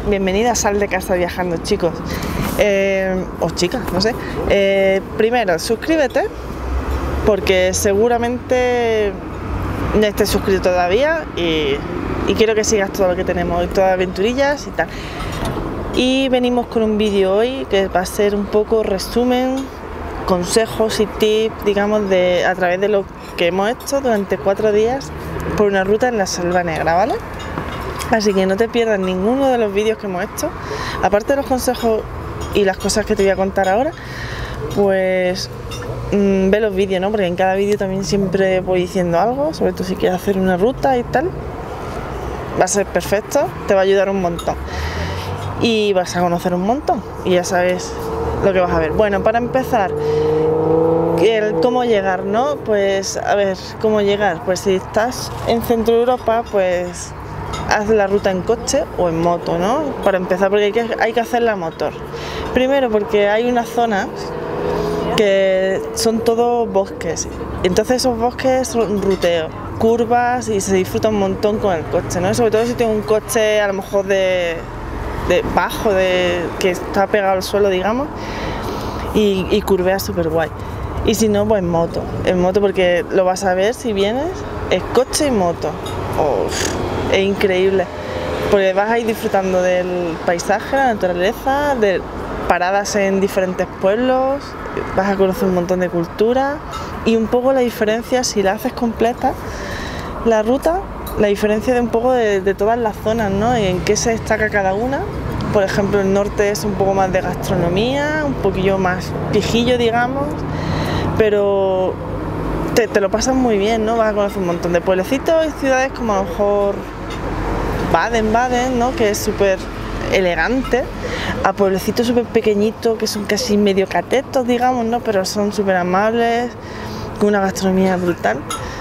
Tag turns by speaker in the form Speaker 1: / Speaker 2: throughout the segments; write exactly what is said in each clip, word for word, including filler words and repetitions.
Speaker 1: bienvenida a Sal de Casa Viajando, chicos. Eh, o chicas, no sé. Eh, primero, suscríbete, porque seguramente no estés suscrito todavía y, y quiero que sigas todo lo que tenemos hoy, todas las aventurillas y tal. Y venimos con un vídeo hoy que va a ser un poco resumen, consejos y tips, digamos, de a través de lo que hemos hecho durante cuatro días por una ruta en la Selva Negra, ¿vale? Así que no te pierdas ninguno de los vídeos que hemos hecho. Aparte de los consejos y las cosas que te voy a contar ahora, pues mmm, ve los vídeos, ¿no? Porque en cada vídeo también siempre voy diciendo algo, sobre todo si quieres hacer una ruta y tal. Va a ser perfecto, te va a ayudar un montón. Y vas a conocer un montón y ya sabes lo que vas a ver. Bueno, para empezar, el cómo llegar, ¿no? Pues a ver, ¿cómo llegar? Pues si estás en Centro Europa, pues haz la ruta en coche o en moto, ¿no? Para empezar, porque hay que, hay que hacer la motor. Primero porque hay unas zonas que son todos bosques, entonces esos bosques son ruteos, curvas y se disfruta un montón con el coche, ¿no? Sobre todo si tienes un coche a lo mejor de, de bajo, de, que está pegado al suelo, digamos, y, y curvea súper guay. Y si no, pues en moto, en moto porque lo vas a ver si vienes, es coche y moto. Oh, es increíble, porque vas a ir disfrutando del paisaje, la naturaleza, de paradas en diferentes pueblos, vas a conocer un montón de cultura y un poco la diferencia, si la haces completa, la ruta, la diferencia de un poco de, de todas las zonas, ¿no? Y en qué se destaca cada una. Por ejemplo, el norte es un poco más de gastronomía, un poquillo más pijillo, digamos, pero te, te lo pasas muy bien, ¿no? Vas a conocer un montón de pueblecitos y ciudades como a lo mejor Baden-Baden, ¿no? Que es súper elegante, a pueblecitos súper pequeñitos que son casi medio catetos, digamos, ¿no? Pero son súper amables, con una gastronomía brutal.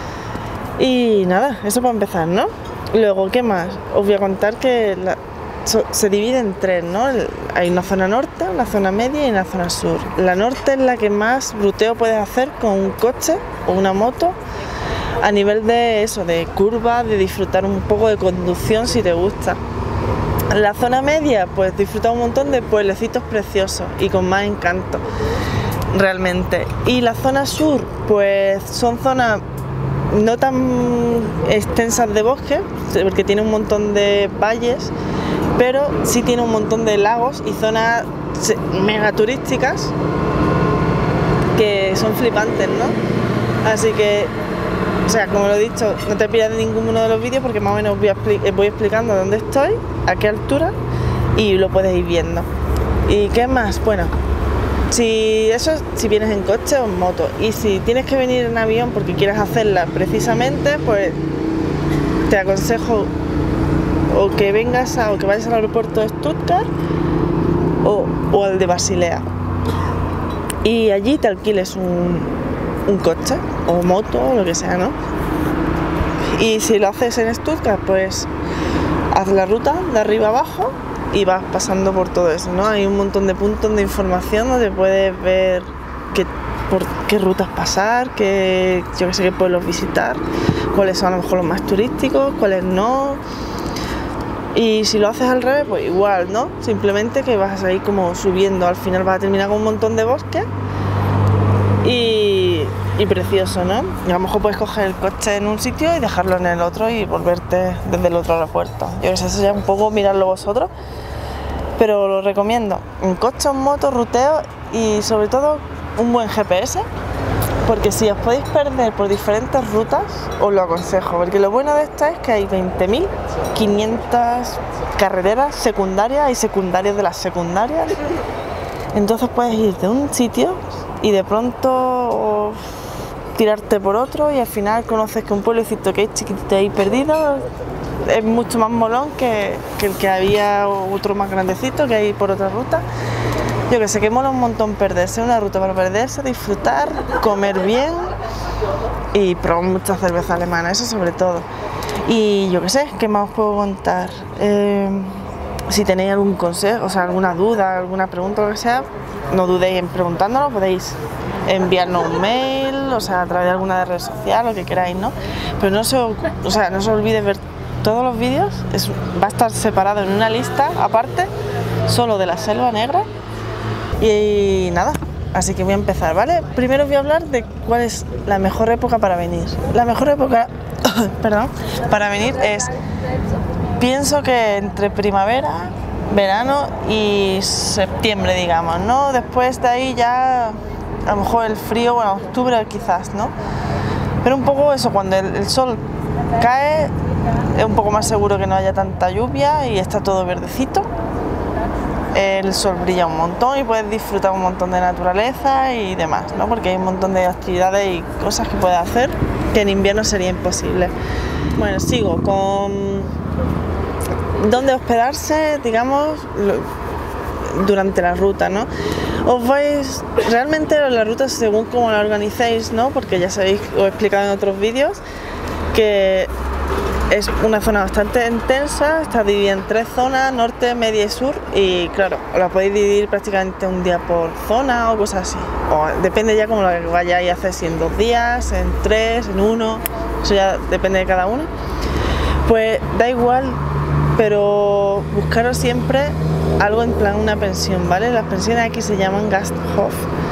Speaker 1: Y nada, eso para empezar, ¿no? Luego, ¿qué más? Os voy a contar que la, so, se divide en tres, ¿no? Hay una zona norte, una zona media y una zona sur. La norte es la que más ruteo puedes hacer con un coche o una moto, a nivel de eso, de curva, de disfrutar un poco de conducción si te gusta. La zona media, pues disfrutar un montón de pueblecitos preciosos y con más encanto, realmente. Y la zona sur, pues son zonas no tan extensas de bosque, porque tiene un montón de valles, pero sí tiene un montón de lagos y zonas mega turísticas que son flipantes, ¿no? Así que, o sea, como lo he dicho, no te pierdas ninguno de los vídeos porque más o menos voy, a expli voy explicando dónde estoy, a qué altura y lo puedes ir viendo. ¿Y qué más? Bueno, si eso si vienes en coche o en moto, y si tienes que venir en avión porque quieres hacerla precisamente, pues te aconsejo o que vengas a, o que vayas al aeropuerto de Stuttgart o, o al de Basilea y allí te alquiles un, un coche o moto o lo que sea, ¿no? Y si lo haces en Stuttgart, pues haz la ruta de arriba abajo y vas pasando por todo eso, ¿no? Hay un montón de puntos de información donde puedes ver qué, por qué rutas pasar, qué, yo que sé, qué pueblos visitar, cuáles son a lo mejor los más turísticos, cuáles no. Y si lo haces al revés, pues igual, ¿no? Simplemente que vas a ir como subiendo, al final vas a terminar con un montón de bosques y, y precioso, ¿no? Y a lo mejor puedes coger el coche en un sitio y dejarlo en el otro y volverte desde el otro aeropuerto. Yo que sé, eso ya un poco mirarlo vosotros, pero lo recomiendo. Un coche, un moto, ruteo y sobre todo un buen G P S, porque si os podéis perder por diferentes rutas, os lo aconsejo, porque lo bueno de esto es que hay veinte mil quinientas carreteras secundarias y secundarias de las secundarias, entonces puedes ir de un sitio y de pronto tirarte por otro y al final conoces que un pueblecito que es chiquitito ahí perdido es mucho más molón que, que el que había otro más grandecito que hay por otra ruta. Yo que sé, que mola un montón perderse, una ruta para perderse, disfrutar, comer bien y probar mucha cerveza alemana, eso sobre todo. Y yo que sé, ¿qué más os puedo contar? Eh, si tenéis algún consejo, o sea, alguna duda, alguna pregunta o lo que sea, no dudéis en preguntárnoslo, podéis enviarnos un mail, o sea, a través de alguna red social, lo que queráis, ¿no? Pero no se, o sea, no se olvide ver todos los vídeos es, va a estar separado en una lista aparte, solo de la Selva Negra. Y, y nada, así que voy a empezar, ¿vale? Primero voy a hablar de cuál es la mejor época para venir. La mejor época, perdón, para venir es, pienso que entre primavera, verano y septiembre, digamos, ¿no? Después de ahí ya, a lo mejor el frío, bueno, octubre quizás, ¿no? Pero un poco eso, cuando el, el sol cae, es un poco más seguro que no haya tanta lluvia y está todo verdecito. El sol brilla un montón y puedes disfrutar un montón de naturaleza y demás, ¿no? Porque hay un montón de actividades y cosas que puedes hacer que en invierno sería imposible. Bueno, sigo con dónde hospedarse, digamos, durante la ruta, ¿no? Os vais, realmente la ruta según cómo la organicéis, ¿no? Porque ya sabéis, os he explicado en otros vídeos que es una zona bastante intensa, está dividida en tres zonas, norte, media y sur, y claro, la podéis dividir prácticamente un día por zona o cosas así, o depende ya como lo que vayáis a hacer, si en dos días, en tres, en uno, eso ya depende de cada uno. Pues da igual, pero buscaros siempre algo en plan una pensión, ¿vale? Las pensiones aquí se llaman Gasthof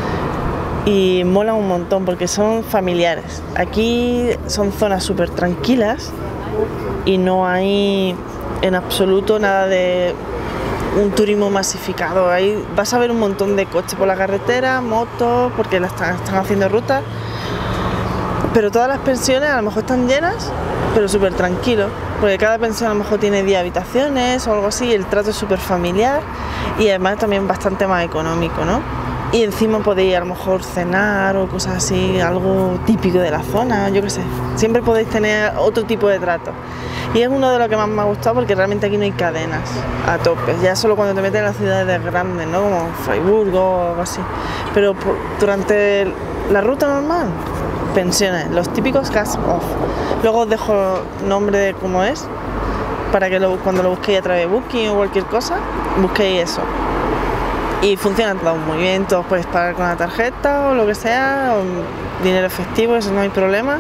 Speaker 1: y molan un montón porque son familiares. Aquí son zonas súper tranquilas y no hay en absoluto nada de un turismo masificado. Ahí vas a ver un montón de coches por la carretera, motos, porque la están, están haciendo rutas, pero todas las pensiones a lo mejor están llenas, pero súper tranquilos, porque cada pensión a lo mejor tiene diez habitaciones o algo así, y el trato es súper familiar y además también bastante más económico, ¿no? Y encima podéis a lo mejor cenar o cosas así, algo típico de la zona, yo qué sé. Siempre podéis tener otro tipo de trato. Y es uno de los que más me ha gustado porque realmente aquí no hay cadenas a tope. Ya solo cuando te metes en las ciudades grandes, ¿no? Como Freiburgo o algo así. Pero por, durante la ruta normal, pensiones, los típicos Gasthof. Luego os dejo el nombre de cómo es, para que lo, cuando lo busquéis a través de Booking o cualquier cosa, busquéis eso. Y funcionan todos muy bien, todos podéis pagar con la tarjeta o lo que sea, o dinero efectivo, eso no hay problema.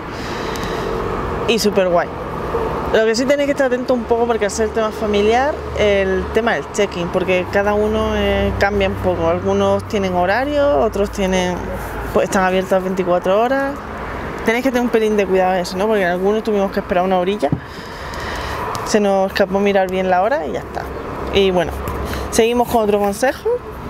Speaker 1: Y súper guay. Lo que sí tenéis que estar atentos un poco, porque al ser tema familiar, el tema del check-in, porque cada uno eh, cambia un poco. Algunos tienen horario, otros tienen, pues están abiertos las veinticuatro horas. Tenéis que tener un pelín de cuidado en eso, ¿no? Porque en algunos tuvimos que esperar una orilla, se nos escapó mirar bien la hora y ya está. Y bueno, seguimos con otro consejo.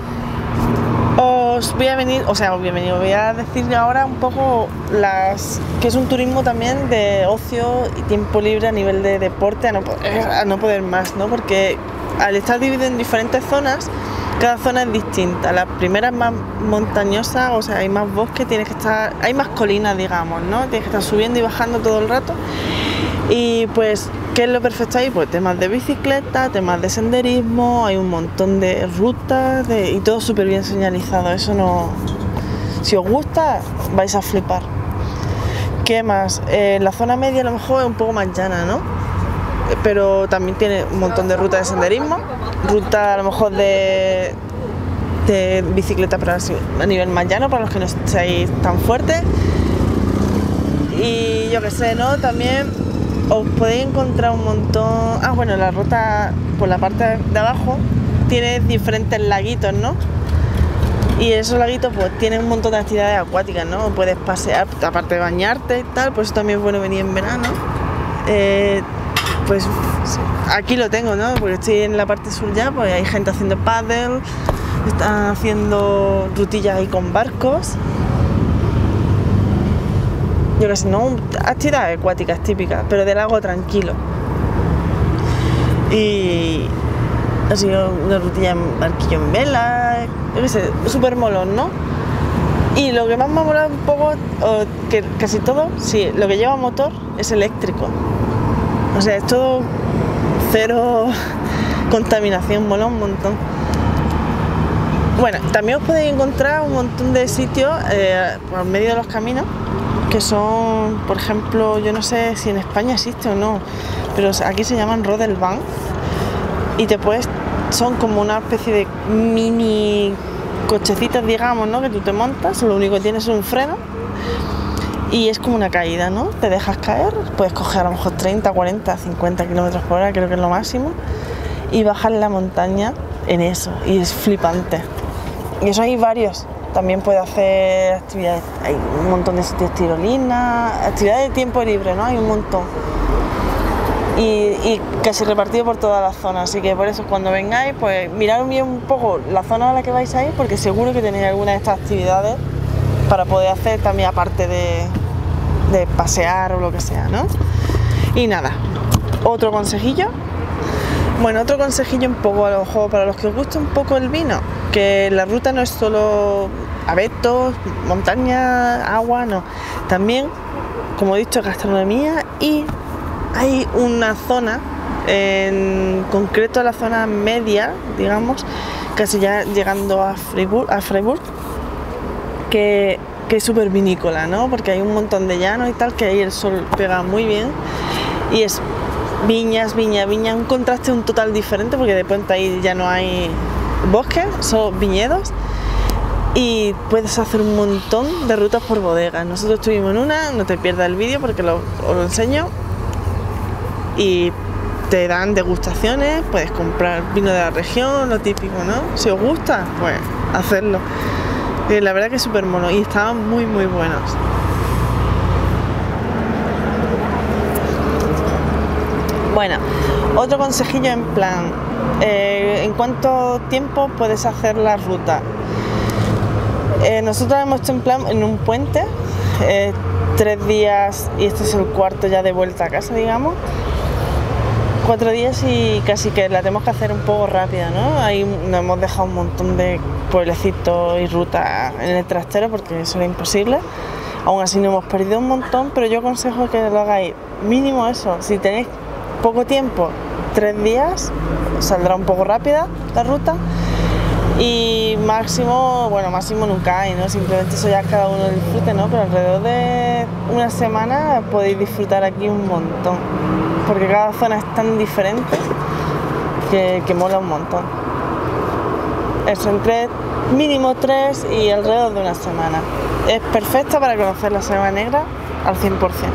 Speaker 1: Os voy a venir, o sea, os voy a venir, voy a decir ahora un poco las que es un turismo también de ocio y tiempo libre a nivel de deporte, a no poder, a no poder más, ¿no? Porque al estar dividido en diferentes zonas, cada zona es distinta. La primera es más montañosa, o sea, hay más bosque, tienes que estar, hay más colinas, digamos, ¿no? Tienes que estar subiendo y bajando todo el rato. Y pues, ¿qué es lo perfecto ahí? Pues temas de bicicleta, temas de senderismo, hay un montón de rutas de, y todo súper bien señalizado. Eso no... Si os gusta, vais a flipar. ¿Qué más? Eh, la zona media a lo mejor es un poco más llana, ¿no? Pero también tiene un montón de rutas de senderismo, rutas a lo mejor de, de bicicleta, pero a nivel más llano, para los que no seáis tan fuertes. Y yo qué sé, ¿no? También os podéis encontrar un montón... Ah, bueno, la ruta por la parte de abajo tiene diferentes laguitos, ¿no? Y esos laguitos pues tienen un montón de actividades acuáticas, ¿no? Puedes pasear, aparte de bañarte y tal, por eso también es bueno venir en verano. Eh, pues aquí lo tengo, ¿no? Porque estoy en la parte sur ya, pues hay gente haciendo paddle, están haciendo rutillas ahí con barcos. Yo qué sé, no, actividades acuáticas típicas, pero del lago tranquilo. Y ha sido una rutilla en barquillo en vela, yo qué sé, súper molón, ¿no? Y lo que más me ha molado un poco, o que casi todo, sí, lo que lleva motor es eléctrico. O sea, es todo cero contaminación, mola un montón. Bueno, también os podéis encontrar un montón de sitios eh, por medio de los caminos, que son, por ejemplo, yo no sé si en España existe o no, pero aquí se llaman Rodelbahn y te puedes, son como una especie de mini cochecitas, digamos, ¿no? Que tú te montas, lo único que tienes es un freno y es como una caída, ¿no? Te dejas caer, puedes coger a lo mejor treinta, cuarenta, cincuenta kilómetros por hora, creo que es lo máximo, y bajar la montaña en eso, y es flipante. Y eso hay varios, también puedes hacer actividades, hay un montón de sitios, tirolina, actividades de tiempo libre, ¿no? Hay un montón. Y, y casi repartido por toda la zona, así que por eso cuando vengáis, pues mirad bien un poco la zona a la que vais a ir, porque seguro que tenéis alguna de estas actividades para poder hacer también aparte de, de pasear o lo que sea, ¿no? Y nada, otro consejillo, bueno, otro consejillo un poco a lo mejor para los que os gusta un poco el vino, que la ruta no es solo abetos, montaña, agua, no, también, como he dicho, gastronomía, y hay una zona, en concreto la zona media, digamos, casi ya llegando a Freiburg, a Freiburg que, que es súper vinícola, ¿no? Porque hay un montón de llanos y tal, que ahí el sol pega muy bien y es viñas, viña, viña, un contraste un total diferente, porque de pronto ahí ya no hay bosque, son viñedos, y puedes hacer un montón de rutas por bodegas. Nosotros estuvimos en una, no te pierdas el vídeo porque lo, os lo enseño, y te dan degustaciones, puedes comprar vino de la región, lo típico, ¿no? Si os gusta, pues hacerlo. Y la verdad que es súper mono y estaban muy muy buenos. Bueno, otro consejillo en plan, eh, ¿en cuánto tiempo puedes hacer la ruta? Eh, nosotros hemos hecho en plan en un puente, eh, tres días, y este es el cuarto ya de vuelta a casa, digamos. Cuatro días y casi que la tenemos que hacer un poco rápida, ¿no? Ahí nos hemos dejado un montón de pueblecitos y rutas en el trastero porque eso era imposible. Aún así no hemos perdido un montón, pero yo aconsejo que lo hagáis mínimo eso. Si tenéis poco tiempo, tres días, saldrá un poco rápida la ruta. Y máximo, bueno, máximo nunca hay, ¿no? Simplemente eso ya cada uno disfrute, ¿no? Pero alrededor de una semana podéis disfrutar aquí un montón, porque cada zona es tan diferente que, que mola un montón. Eso, entre mínimo tres y alrededor de una semana. Es perfecta para conocer la Selva Negra al cien por cien.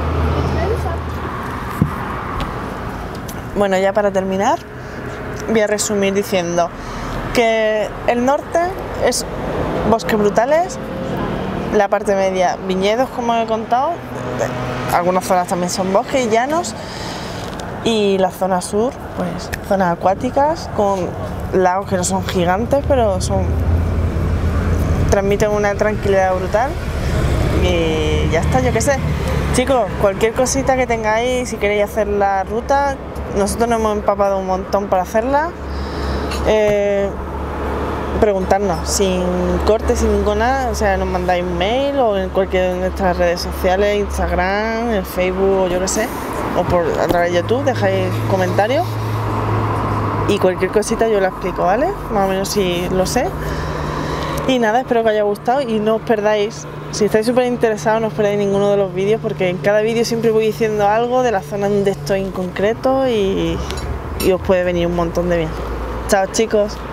Speaker 1: Bueno, ya para terminar, voy a resumir diciendo que el norte es bosques brutales, la parte media viñedos, como he contado, algunas zonas también son bosques y llanos, y la zona sur, pues zonas acuáticas con lagos que no son gigantes, pero son transmiten una tranquilidad brutal. Y ya está, yo qué sé. Chicos, cualquier cosita que tengáis, si queréis hacer la ruta, nosotros nos hemos empapado un montón para hacerla. Eh, preguntarnos sin corte, sin ninguna, o sea, nos mandáis un mail o en cualquiera de nuestras redes sociales, Instagram, el Facebook, o yo qué sé, o por a través de YouTube, dejáis comentarios y cualquier cosita yo la explico, ¿vale? Más o menos si lo sé. Y nada, espero que os haya gustado y no os perdáis, si estáis súper interesados, no os perdáis ninguno de los vídeos, porque en cada vídeo siempre voy diciendo algo de la zona donde estoy en concreto y, y os puede venir un montón de bien. Chao, chicos.